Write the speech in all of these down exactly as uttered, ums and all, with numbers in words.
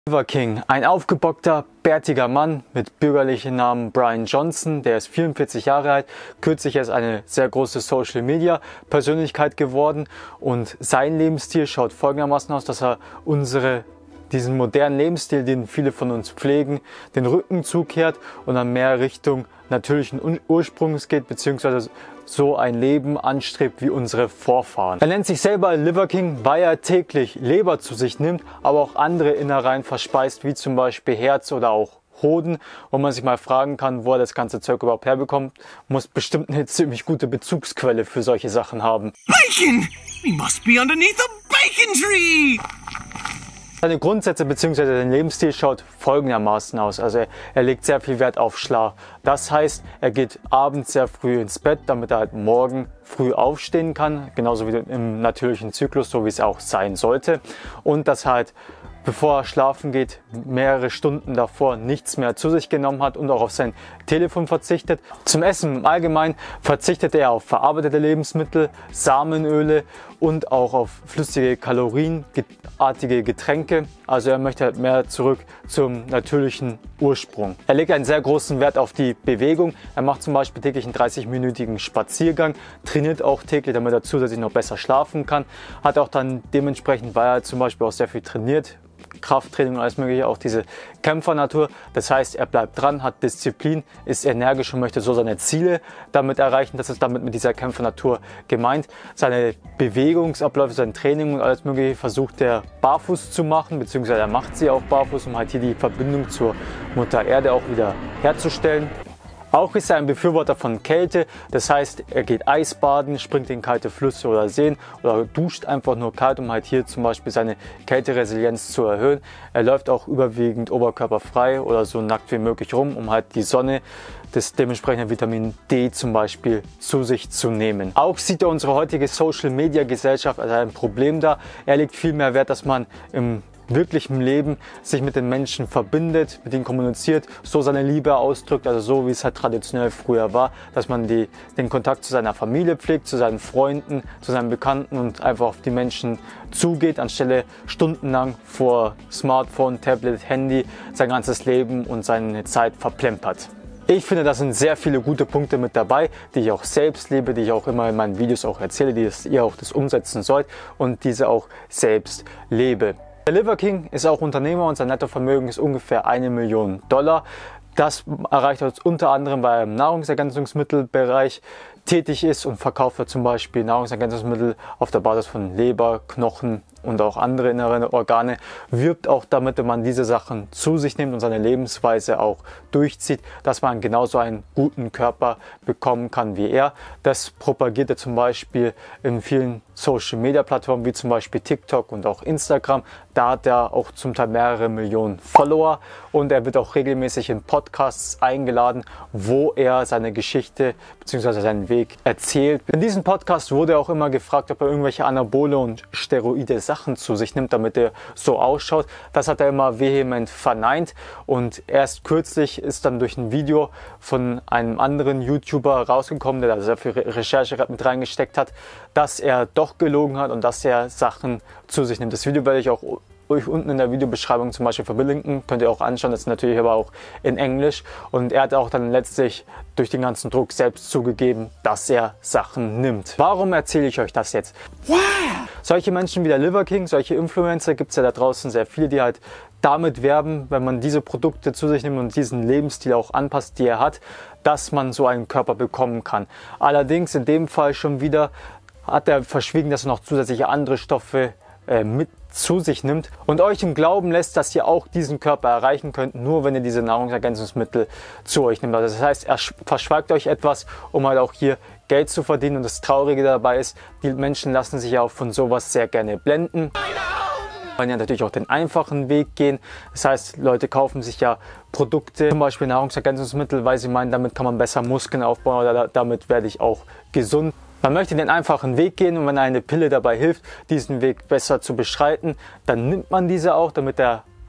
Liver King, ein aufgebockter, bärtiger Mann mit bürgerlichen Namen Brian Johnson, der ist vierundvierzig Jahre alt, kürzlich erst eine sehr große Social Media Persönlichkeit geworden, und sein Lebensstil schaut folgendermaßen aus, dass er unsere diesen modernen Lebensstil, den viele von uns pflegen, den Rücken zukehrt und dann mehr Richtung natürlichen Ursprungs geht, beziehungsweise so ein Leben anstrebt wie unsere Vorfahren. Er nennt sich selber Liver King, weil er täglich Leber zu sich nimmt, aber auch andere Innereien verspeist, wie zum Beispiel Herz oder auch Hoden, wo man sich mal fragen kann, wo er das ganze Zeug überhaupt herbekommt. Muss bestimmt eine ziemlich gute Bezugsquelle für solche Sachen haben. Bacon! We must be underneath a bacon tree! Seine Grundsätze bzw. sein Lebensstil schaut folgendermaßen aus. Also er, er legt sehr viel Wert auf Schlaf. Das heißt, er geht abends sehr früh ins Bett, damit er halt morgen früh aufstehen kann. Genauso wie im natürlichen Zyklus, so wie es auch sein sollte. Und dass er halt, bevor er schlafen geht, mehrere Stunden davor nichts mehr zu sich genommen hat und auch auf sein Telefon verzichtet. Zum Essen im Allgemeinen verzichtet er auf verarbeitete Lebensmittel, Samenöle und auch auf flüssige, kalorienartige Getränke. Also er möchte halt mehr zurück zum natürlichen Ursprung. Er legt einen sehr großen Wert auf die Bewegung. Er macht zum Beispiel täglich einen dreißig-minütigen Spaziergang, trainiert auch täglich, damit er zusätzlich noch besser schlafen kann. Hat auch dann dementsprechend, weil er zum Beispiel auch sehr viel trainiert, Krafttraining und alles mögliche, auch diese Kämpfernatur. Das heißt, er bleibt dran, hat Disziplin, ist energisch und möchte so seine Ziele damit erreichen. Das ist damit mit dieser Kämpfernatur gemeint. Seine Bewegungsabläufe, sein Training und alles mögliche versucht er barfuß zu machen, beziehungsweise er macht sie auch barfuß, um halt hier die Verbindung zur Mutter Erde auch wieder herzustellen. Auch ist er ein Befürworter von Kälte, das heißt, er geht Eisbaden, springt in kalte Flüsse oder Seen oder duscht einfach nur kalt, um halt hier zum Beispiel seine Kälteresilienz zu erhöhen. Er läuft auch überwiegend oberkörperfrei oder so nackt wie möglich rum, um halt die Sonne, das dementsprechende Vitamin D zum Beispiel, zu sich zu nehmen. Auch sieht er unsere heutige Social Media Gesellschaft als ein Problem dar. Er legt viel mehr Wert, dass man im wirklichem Leben sich mit den Menschen verbindet, mit ihnen kommuniziert, so seine Liebe ausdrückt, also so wie es halt traditionell früher war, dass man die, den Kontakt zu seiner Familie pflegt, zu seinen Freunden, zu seinen Bekannten und einfach auf die Menschen zugeht, anstelle stundenlang vor Smartphone, Tablet, Handy sein ganzes Leben und seine Zeit verplempert. Ich finde, da sind sehr viele gute Punkte mit dabei, die ich auch selbst lebe, die ich auch immer in meinen Videos auch erzähle, die ihr auch das umsetzen sollt und diese auch selbst lebe. Der Liver King ist auch Unternehmer und sein Nettovermögen ist ungefähr eine Million Dollar. Das erreicht er unter anderem, weil er im Nahrungsergänzungsmittelbereich tätig ist und verkauft er zum Beispiel Nahrungsergänzungsmittel auf der Basis von Leber, Knochen und auch andere innere Organe, wirbt auch damit, wenn man diese Sachen zu sich nimmt und seine Lebensweise auch durchzieht, dass man genauso einen guten Körper bekommen kann wie er. Das propagiert er zum Beispiel in vielen Social Media Plattformen wie zum Beispiel TikTok und auch Instagram. Da hat er auch zum Teil mehrere Millionen Follower und er wird auch regelmäßig in Podcasts eingeladen, wo er seine Geschichte bzw. seinen Weg erzählt. In diesem Podcast wurde er auch immer gefragt, ob er irgendwelche Anabole und Steroide Sachen zu sich nimmt, damit er so ausschaut. Das hat er immer vehement verneint und erst kürzlich ist dann durch ein Video von einem anderen YouTuber rausgekommen, der da sehr viel Recherche mit reingesteckt hat, dass er doch gelogen hat und dass er Sachen zu sich nimmt. Das Video werde ich auch euch unten in der Videobeschreibung zum Beispiel verlinken, könnt ihr auch anschauen, das ist natürlich aber auch in Englisch, und er hat auch dann letztlich durch den ganzen Druck selbst zugegeben, dass er Sachen nimmt. Warum erzähle ich euch das jetzt? Wow! Solche Menschen wie der Liver King, solche Influencer gibt es ja da draußen sehr viele, die halt damit werben, wenn man diese Produkte zu sich nimmt und diesen Lebensstil auch anpasst, die er hat, dass man so einen Körper bekommen kann. Allerdings in dem Fall schon wieder hat er verschwiegen, dass er noch zusätzliche andere Stoffe äh, mit zu sich nimmt und euch im Glauben lässt, dass ihr auch diesen Körper erreichen könnt, nur wenn ihr diese Nahrungsergänzungsmittel zu euch nehmt. Also das heißt, er verschweigt euch etwas, um halt auch hier Geld zu verdienen, und das Traurige dabei ist, die Menschen lassen sich ja auch von sowas sehr gerne blenden. Man ja natürlich auch den einfachen Weg gehen. Das heißt, Leute kaufen sich ja Produkte, zum Beispiel Nahrungsergänzungsmittel, weil sie meinen, damit kann man besser Muskeln aufbauen oder damit werde ich auch gesund. Man möchte den einfachen Weg gehen, und wenn eine Pille dabei hilft, diesen Weg besser zu beschreiten, dann nimmt man diese auch, damit der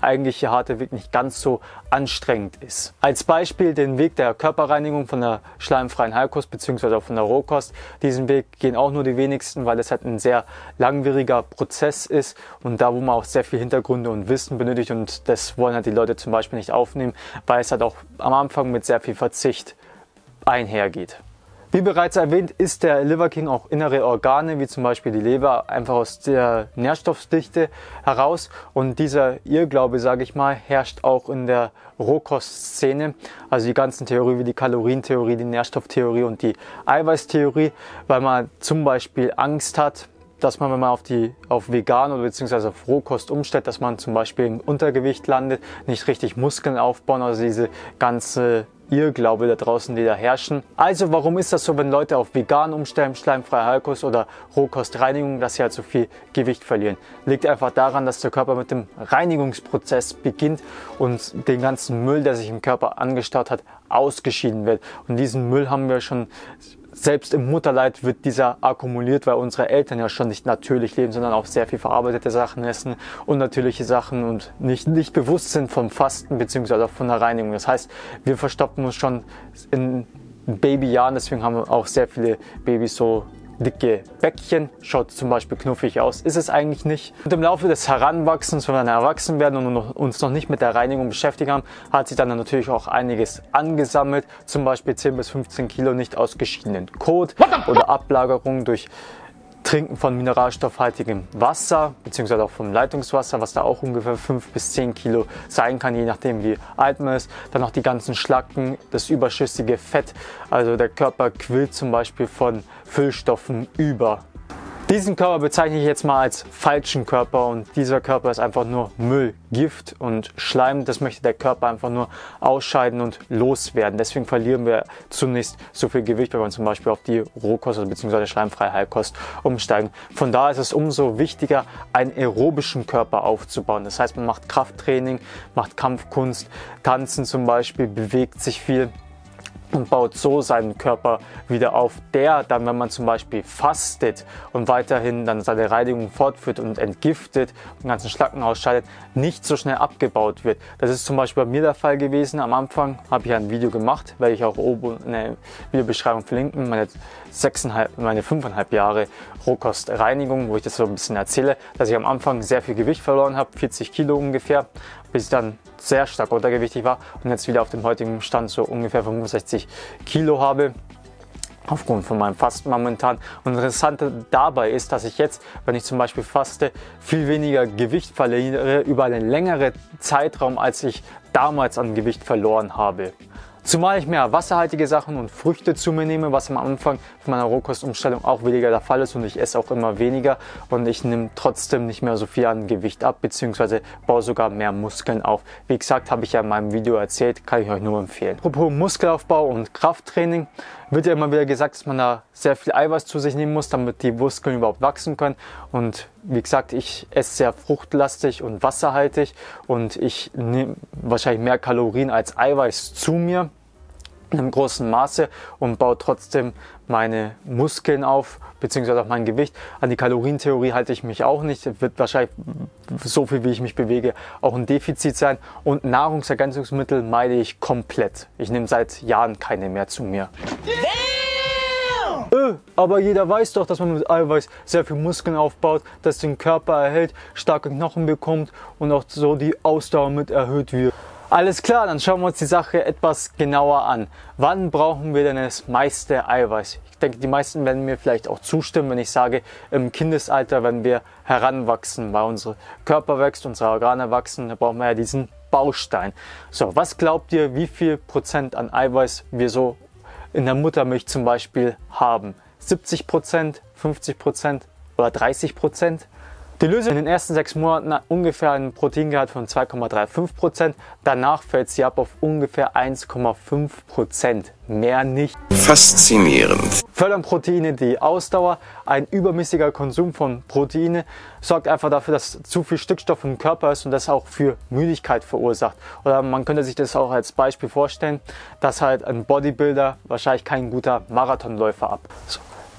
eigentliche harte Weg nicht ganz so anstrengend ist. Als Beispiel den Weg der Körperreinigung von der schleimfreien Heilkost bzw. auch von der Rohkost. Diesen Weg gehen auch nur die wenigsten, weil das halt ein sehr langwieriger Prozess ist und da, wo man auch sehr viel Hintergründe und Wissen benötigt, und das wollen halt die Leute zum Beispiel nicht aufnehmen, weil es halt auch am Anfang mit sehr viel Verzicht einhergeht. Wie bereits erwähnt, isst der Liver King auch innere Organe, wie zum Beispiel die Leber, einfach aus der Nährstoffdichte heraus. Und dieser Irrglaube, sage ich mal, herrscht auch in der Rohkostszene. Also die ganzen Theorien wie die Kalorientheorie, die Nährstofftheorie und die Eiweißtheorie, weil man zum Beispiel Angst hat, dass man, wenn man auf, die, auf vegan oder beziehungsweise auf Rohkost umstellt, dass man zum Beispiel im Untergewicht landet, nicht richtig Muskeln aufbauen, also diese ganze Irrglaube da draußen, die da herrschen. Also warum ist das so, wenn Leute auf vegan umstellen, schleimfreie Heilkost oder Rohkostreinigung, dass sie halt so viel Gewicht verlieren? Liegt einfach daran, dass der Körper mit dem Reinigungsprozess beginnt und den ganzen Müll, der sich im Körper angestaut hat, ausgeschieden wird. Und diesen Müll haben wir schon, selbst im Mutterleib wird dieser akkumuliert, weil unsere Eltern ja schon nicht natürlich leben, sondern auch sehr viel verarbeitete Sachen essen, unnatürliche Sachen und nicht, nicht bewusst sind vom Fasten bzw. auch von der Reinigung. Das heißt, wir verstopfen uns schon in Babyjahren, deswegen haben auch sehr viele Babys so dicke Bäckchen, schaut zum Beispiel knuffig aus, ist es eigentlich nicht. Und im Laufe des Heranwachsens, wenn wir dann erwachsen werden und uns noch nicht mit der Reinigung beschäftigt haben, hat sich dann natürlich auch einiges angesammelt, zum Beispiel zehn bis fünfzehn Kilo nicht ausgeschiedenen Kot oder Ablagerung durch Trinken von mineralstoffhaltigem Wasser, beziehungsweise auch vom Leitungswasser, was da auch ungefähr fünf bis zehn Kilo sein kann, je nachdem wie alt man ist. Dann noch die ganzen Schlacken, das überschüssige Fett, also der Körper quillt zum Beispiel von Füllstoffen über. Diesen Körper bezeichne ich jetzt mal als falschen Körper, und dieser Körper ist einfach nur Müll, Gift und Schleim. Das möchte der Körper einfach nur ausscheiden und loswerden. Deswegen verlieren wir zunächst so viel Gewicht, wenn wir zum Beispiel auf die Rohkost bzw. schleimfreie Heilkost umsteigen. Von daher ist es umso wichtiger, einen aerobischen Körper aufzubauen. Das heißt, man macht Krafttraining, macht Kampfkunst, Tanzen zum Beispiel, bewegt sich viel und baut so seinen Körper wieder auf, der dann, wenn man zum Beispiel fastet und weiterhin dann seine Reinigung fortführt und entgiftet und den ganzen Schlacken ausscheidet, nicht so schnell abgebaut wird. Das ist zum Beispiel bei mir der Fall gewesen. Am Anfang habe ich ein Video gemacht, werde ich auch oben in der Videobeschreibung verlinken, meine sechseinhalb, meine fünfeinhalb Jahre Rohkostreinigung, wo ich das so ein bisschen erzähle, dass ich am Anfang sehr viel Gewicht verloren habe, vierzig Kilo ungefähr, bis ich dann sehr stark untergewichtig war und jetzt wieder auf dem heutigen Stand so ungefähr fünfundsechzig Kilo habe, aufgrund von meinem Fasten momentan. Und das Interessante dabei ist, dass ich jetzt, wenn ich zum Beispiel faste, viel weniger Gewicht verliere über einen längeren Zeitraum, als ich damals an Gewicht verloren habe. Zumal ich mehr wasserhaltige Sachen und Früchte zu mir nehme, was am Anfang von meiner Rohkostumstellung auch weniger der Fall ist, und ich esse auch immer weniger und ich nehme trotzdem nicht mehr so viel an Gewicht ab, beziehungsweise baue sogar mehr Muskeln auf. Wie gesagt, habe ich ja in meinem Video erzählt, kann ich euch nur empfehlen. Apropos Muskelaufbau und Krafttraining, wird ja immer wieder gesagt, dass man da sehr viel Eiweiß zu sich nehmen muss, damit die Muskeln überhaupt wachsen können. Und wie gesagt, ich esse sehr fruchtlastig und wasserhaltig und ich nehme wahrscheinlich mehr Kalorien als Eiweiß zu mir in einem großen Maße und baue trotzdem meine Muskeln auf, beziehungsweise auch mein Gewicht. An die Kalorientheorie halte ich mich auch nicht. Es wird wahrscheinlich so viel, wie ich mich bewege, auch ein Defizit sein. Und Nahrungsergänzungsmittel meide ich komplett. Ich nehme seit Jahren keine mehr zu mir. Äh, aber jeder weiß doch, dass man mit Eiweiß sehr viel Muskeln aufbaut, das den Körper erhält, starke Knochen bekommt und auch so die Ausdauer mit erhöht wird. Alles klar, dann schauen wir uns die Sache etwas genauer an. Wann brauchen wir denn das meiste Eiweiß? Ich denke, die meisten werden mir vielleicht auch zustimmen, wenn ich sage, im Kindesalter, wenn wir heranwachsen, weil unser Körper wächst, unsere Organe wachsen, da brauchen wir ja diesen Baustein. So, was glaubt ihr, wie viel Prozent an Eiweiß wir so in der Muttermilch zum Beispiel haben? siebzig Prozent, fünfzig Prozent oder dreißig Prozent? Die Lösung in den ersten sechs Monaten hat ungefähr einen Proteingehalt von zwei Komma fünfunddreißig Prozent. Danach fällt sie ab auf ungefähr eins Komma fünf Prozent. Mehr nicht. Faszinierend. Fördern Proteine die Ausdauer. Ein übermäßiger Konsum von Proteine sorgt einfach dafür, dass zu viel Stickstoff im Körper ist und das auch für Müdigkeit verursacht. Oder man könnte sich das auch als Beispiel vorstellen, dass halt ein Bodybuilder wahrscheinlich kein guter Marathonläufer ab. So.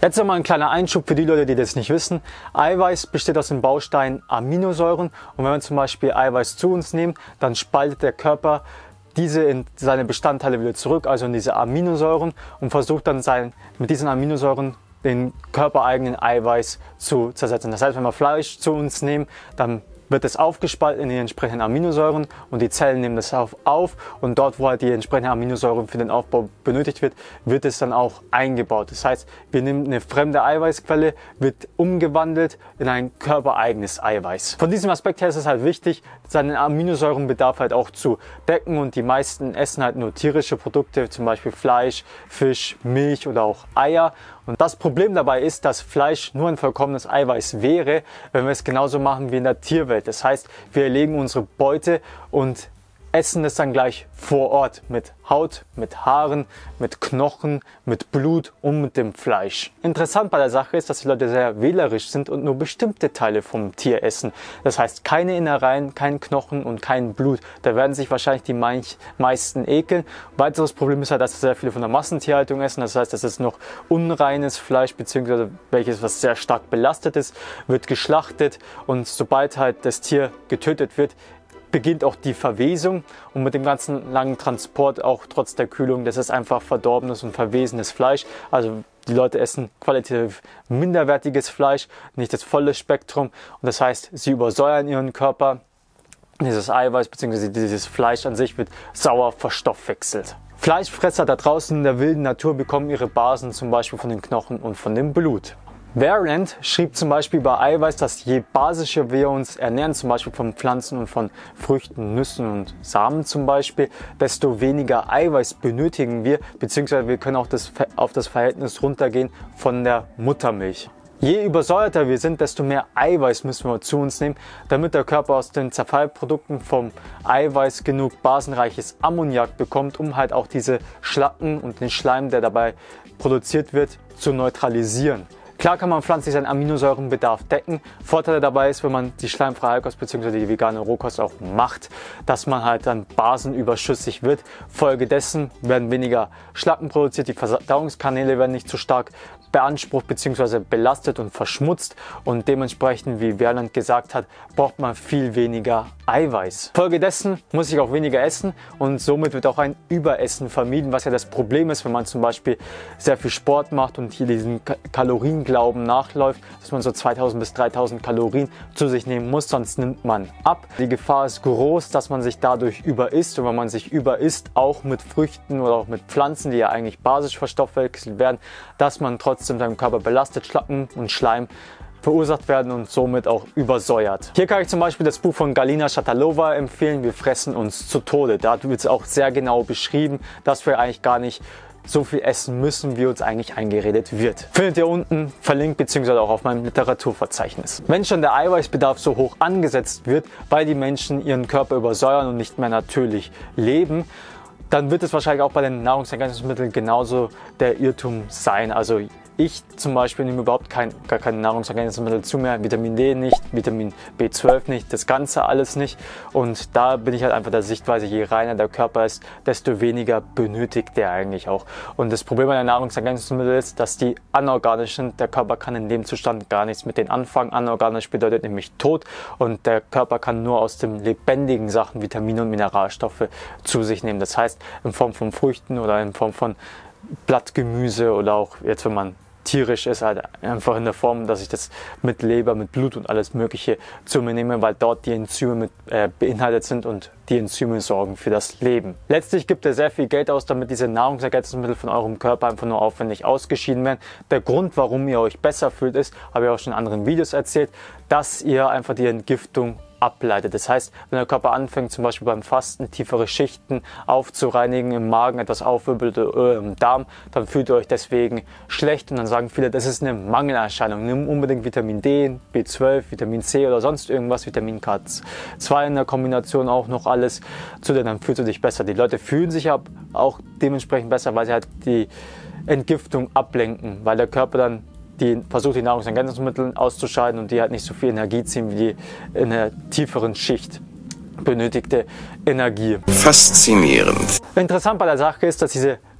Jetzt nochmal ein kleiner Einschub für die Leute, die das nicht wissen. Eiweiß besteht aus den Bausteinen Aminosäuren und wenn wir zum Beispiel Eiweiß zu uns nehmen, dann spaltet der Körper diese in seine Bestandteile wieder zurück, also in diese Aminosäuren und versucht dann sein, mit diesen Aminosäuren den körpereigenen Eiweiß zu zersetzen. Das heißt, wenn wir Fleisch zu uns nehmen, dann wird es aufgespalten in die entsprechenden Aminosäuren und die Zellen nehmen das auf, auf und dort, wo halt die entsprechende Aminosäure für den Aufbau benötigt wird, wird es dann auch eingebaut. Das heißt, wir nehmen eine fremde Eiweißquelle, wird umgewandelt in ein körpereigenes Eiweiß. Von diesem Aspekt her ist es halt wichtig, seinen Aminosäurenbedarf halt auch zu decken und die meisten essen halt nur tierische Produkte, zum Beispiel Fleisch, Fisch, Milch oder auch Eier. Und das Problem dabei ist, dass Fleisch nur ein vollkommenes Eiweiß wäre, wenn wir es genauso machen wie in der Tierwelt. Das heißt, wir erlegen unsere Beute und essen es dann gleich vor Ort mit Haut, mit Haaren, mit Knochen, mit Blut und mit dem Fleisch. Interessant bei der Sache ist, dass die Leute sehr wählerisch sind und nur bestimmte Teile vom Tier essen. Das heißt, keine Innereien, kein Knochen und kein Blut. Da werden sich wahrscheinlich die meisten ekeln. Weiteres Problem ist halt, dass sehr viele von der Massentierhaltung essen. Das heißt, das ist noch unreines Fleisch, beziehungsweise welches, was sehr stark belastet ist, wird geschlachtet und sobald halt das Tier getötet wird, beginnt auch die Verwesung und mit dem ganzen langen Transport auch trotz der Kühlung, das ist einfach verdorbenes und verwesenes Fleisch. Also die Leute essen qualitativ minderwertiges Fleisch, nicht das volle Spektrum und das heißt, sie übersäuern ihren Körper. Dieses Eiweiß bzw. dieses Fleisch an sich wird sauer verstoffwechselt. Fleischfresser da draußen in der wilden Natur bekommen ihre Basen zum Beispiel von den Knochen und von dem Blut. Variant schrieb zum Beispiel bei Eiweiß, dass je basischer wir uns ernähren, zum Beispiel von Pflanzen und von Früchten, Nüssen und Samen zum Beispiel, desto weniger Eiweiß benötigen wir, beziehungsweise wir können auch das, auf das Verhältnis runtergehen von der Muttermilch. Je übersäuerter wir sind, desto mehr Eiweiß müssen wir zu uns nehmen, damit der Körper aus den Zerfallprodukten vom Eiweiß genug basenreiches Ammoniak bekommt, um halt auch diese Schlacken und den Schleim, der dabei produziert wird, zu neutralisieren. Klar kann man pflanzlich seinen Aminosäurenbedarf decken. Vorteil dabei ist, wenn man die schleimfreie Heilkost bzw. die vegane Rohkost auch macht, dass man halt dann basenüberschüssig wird. Folgedessen werden weniger Schlacken produziert, die Verdauungskanäle werden nicht so stark beansprucht bzw. belastet und verschmutzt und dementsprechend, wie Verland gesagt hat, braucht man viel weniger Eiweiß. Folgedessen muss ich auch weniger essen und somit wird auch ein Überessen vermieden, was ja das Problem ist, wenn man zum Beispiel sehr viel Sport macht und hier diesen Kalorienglauben nachläuft, dass man so zweitausend bis dreitausend Kalorien zu sich nehmen muss, sonst nimmt man ab. Die Gefahr ist groß, dass man sich dadurch überisst und wenn man sich überisst, auch mit Früchten oder auch mit Pflanzen, die ja eigentlich basisch verstoffwechselt werden, dass man trotzdem seinem Körper belastet, Schlacken und Schleim verursacht werden und somit auch übersäuert. Hier kann ich zum Beispiel das Buch von Galina Shatalova empfehlen, Wir fressen uns zu Tode. Da wird es auch sehr genau beschrieben, dass wir eigentlich gar nicht so viel essen müssen, wie uns eigentlich eingeredet wird. Findet ihr unten verlinkt bzw. auch auf meinem Literaturverzeichnis. Wenn schon der Eiweißbedarf so hoch angesetzt wird, weil die Menschen ihren Körper übersäuern und nicht mehr natürlich leben, dann wird es wahrscheinlich auch bei den Nahrungsergänzungsmitteln genauso der Irrtum sein. Also ich zum Beispiel nehme überhaupt kein, gar keine Nahrungsergänzungsmittel zu mir, Vitamin D nicht, Vitamin B zwölf nicht, das Ganze alles nicht. Und da bin ich halt einfach der Sichtweise, je reiner der Körper ist, desto weniger benötigt der eigentlich auch. Und das Problem bei den Nahrungsergänzungsmitteln ist, dass die anorganisch sind. Der Körper kann in dem Zustand gar nichts mit denen anfangen. Anorganisch bedeutet nämlich tot und der Körper kann nur aus den lebendigen Sachen Vitamine und Mineralstoffe zu sich nehmen. Das heißt, in Form von Früchten oder in Form von Blattgemüse oder auch jetzt, wenn man tierisch ist, halt einfach in der Form, dass ich das mit Leber, mit Blut und alles Mögliche zu mir nehme, weil dort die Enzyme mit äh, beinhaltet sind und die Enzyme sorgen für das Leben. Letztlich gibt ihr sehr viel Geld aus, damit diese Nahrungsergänzungsmittel von eurem Körper einfach nur aufwendig ausgeschieden werden. Der Grund, warum ihr euch besser fühlt, ist, habe ich auch schon in anderen Videos erzählt, dass ihr einfach die Entgiftung ableitet. Das heißt, wenn der Körper anfängt, zum Beispiel beim Fasten tiefere Schichten aufzureinigen, im Magen etwas aufwirbelt oder im Darm, dann fühlt ihr euch deswegen schlecht und dann sagen viele, das ist eine Mangelerscheinung. Nimm unbedingt Vitamin D, B zwölf, Vitamin C oder sonst irgendwas, Vitamin K zwei in der Kombination auch noch alles zu dir, dann fühlst du dich besser. Die Leute fühlen sich auch dementsprechend besser, weil sie halt die Entgiftung ablenken, weil der Körper dann die versucht, die Nahrungsergänzungsmittel auszuscheiden und die halt nicht so viel Energie ziehen wie die in der tieferen Schicht benötigte Energie. Faszinierend. Interessant bei der Sache ist, dass diese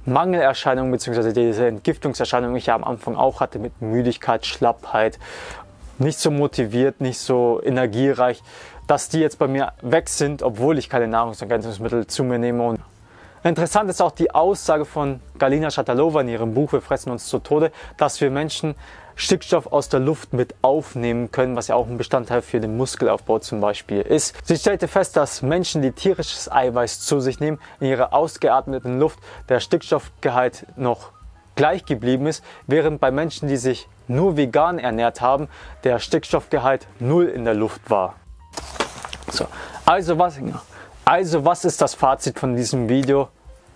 Mangelerscheinungen bzw. diese Entgiftungserscheinungen, die ich ja am Anfang auch hatte, mit Müdigkeit, Schlappheit, nicht so motiviert, nicht so energiereich, dass die jetzt bei mir weg sind, obwohl ich keine Nahrungsergänzungsmittel zu mir nehme. Und interessant ist auch die Aussage von Galina Shatalova in ihrem Buch Wir fressen uns zu Tode, dass wir Menschen Stickstoff aus der Luft mit aufnehmen können, was ja auch ein Bestandteil für den Muskelaufbau zum Beispiel ist. Sie stellte fest, dass Menschen, die tierisches Eiweiß zu sich nehmen, in ihrer ausgeatmeten Luft der Stickstoffgehalt noch gleich geblieben ist, während bei Menschen, die sich nur vegan ernährt haben, der Stickstoffgehalt null in der Luft war. So, also was, also was ist das Fazit von diesem Video?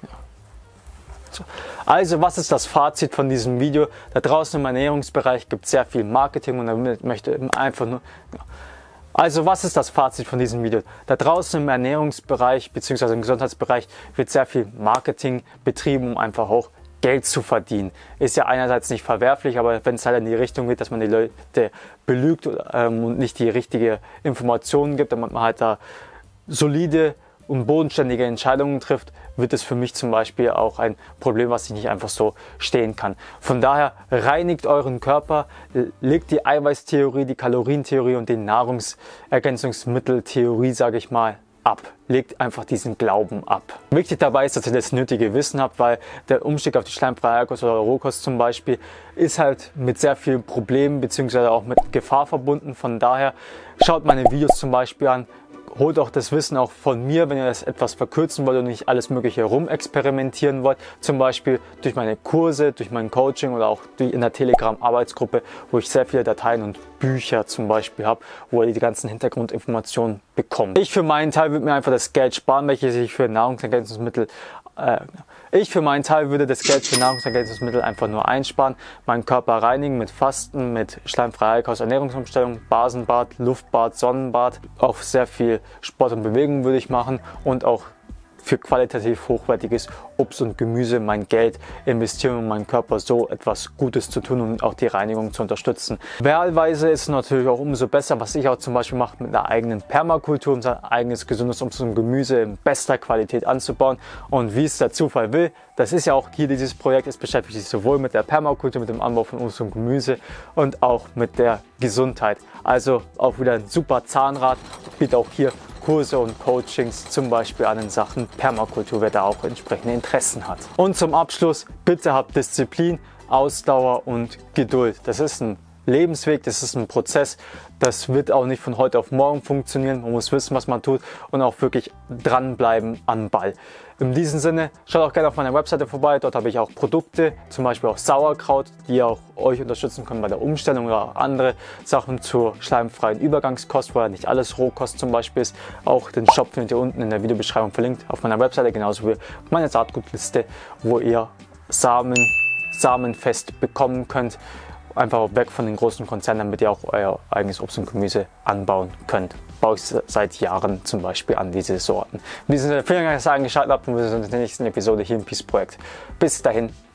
Also was ist das Fazit von diesem Video? Da draußen im Ernährungsbereich gibt es sehr viel Marketing und damit möchte ich einfach nur... Also was ist das Fazit von diesem Video? Da draußen im Ernährungsbereich bzw. im Gesundheitsbereich wird sehr viel Marketing betrieben, um einfach auch Geld zu verdienen. Ist ja einerseits nicht verwerflich, aber wenn es halt in die Richtung geht, dass man die Leute belügt ähm, und nicht die richtige Informationen gibt, damit man halt da solide und bodenständige Entscheidungen trifft, wird es für mich zum Beispiel auch ein Problem, was ich nicht einfach so stehen kann. Von daher reinigt euren Körper, legt die Eiweißtheorie, die Kalorientheorie und die Nahrungsergänzungsmitteltheorie, sage ich mal, ab. Legt einfach diesen Glauben ab. Wichtig dabei ist, dass ihr das nötige Wissen habt, weil der Umstieg auf die schleimfreie Kost oder Rohkost zum Beispiel ist halt mit sehr vielen Problemen bzw. auch mit Gefahr verbunden. Von daher schaut meine Videos zum Beispiel an. Holt auch das Wissen auch von mir, wenn ihr das etwas verkürzen wollt und nicht alles Mögliche rumexperimentieren wollt. Zum Beispiel durch meine Kurse, durch mein Coaching oder auch in der Telegram-Arbeitsgruppe, wo ich sehr viele Dateien und Bücher zum Beispiel habe, wo ihr die ganzen Hintergrundinformationen bekommt. Ich für meinen Teil würde mir einfach das Geld sparen, welches ich für Nahrungsergänzungsmittel äh, Ich für meinen Teil würde das Geld für Nahrungsergänzungsmittel einfach nur einsparen, meinen Körper reinigen mit Fasten, mit schleimfreier Heilkost, Ernährungsumstellung, Basenbad, Luftbad, Sonnenbad. Auch sehr viel Sport und Bewegung würde ich machen und auch für qualitativ hochwertiges Obst und Gemüse mein Geld investieren, um meinem Körper so etwas Gutes zu tun und auch die Reinigung zu unterstützen. Wahlweise ist es natürlich auch umso besser, was ich auch zum Beispiel mache, mit einer eigenen Permakultur, um sein eigenes gesundes Obst und Gemüse in bester Qualität anzubauen. Und wie es der Zufall will, das ist ja auch hier dieses Projekt, es beschäftigt sich sowohl mit der Permakultur, mit dem Anbau von Obst und Gemüse und auch mit der Gesundheit. Also auch wieder ein super Zahnrad, bietet auch hier Kurse und Coachings zum Beispiel an in Sachen Permakultur, wer da auch entsprechende Interessen hat. Und zum Abschluss, bitte habt Disziplin, Ausdauer und Geduld. Das ist ein Lebensweg, das ist ein Prozess, das wird auch nicht von heute auf morgen funktionieren. Man muss wissen, was man tut und auch wirklich dranbleiben am Ball. In diesem Sinne, schaut auch gerne auf meiner Webseite vorbei, dort habe ich auch Produkte, zum Beispiel auch Sauerkraut, die auch euch unterstützen können bei der Umstellung oder auch andere Sachen zur schleimfreien Übergangskost, wo ja nicht alles Rohkost zum Beispiel ist. Auch den Shop findet ihr unten in der Videobeschreibung verlinkt auf meiner Webseite, genauso wie meine Saatgutliste, wo ihr Samen, samenfest bekommen könnt. Einfach weg von den großen Konzernen, damit ihr auch euer eigenes Obst und Gemüse anbauen könnt. Baue ich seit Jahren zum Beispiel an diese Sorten. In diesem Sinne, vielen Dank, dass ihr eingeschaltet habt und wir sehen uns in der nächsten Episode hier im Peace Projekt. Bis dahin.